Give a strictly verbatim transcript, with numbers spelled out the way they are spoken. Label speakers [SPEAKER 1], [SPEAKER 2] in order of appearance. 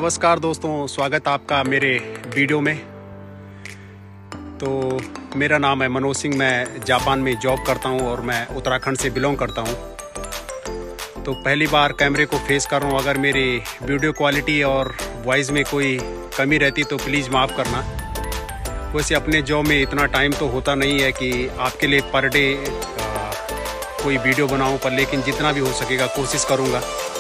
[SPEAKER 1] नमस्कार दोस्तों, स्वागत आपका मेरे वीडियो में। तो मेरा नाम है मनोज सिंह, मैं जापान में जॉब करता हूं और मैं उत्तराखंड से बिलोंग करता हूं। तो पहली बार कैमरे को फेस कर रहा हूं। अगर मेरी वीडियो क्वालिटी और वॉइस में कोई कमी रहती तो प्लीज़ माफ़ करना। वैसे अपने जॉब में इतना टाइम तो होता नहीं है कि आपके लिए पर डे कोई वीडियो बनाऊं, पर लेकिन जितना भी हो सकेगा कोशिश करूंगा।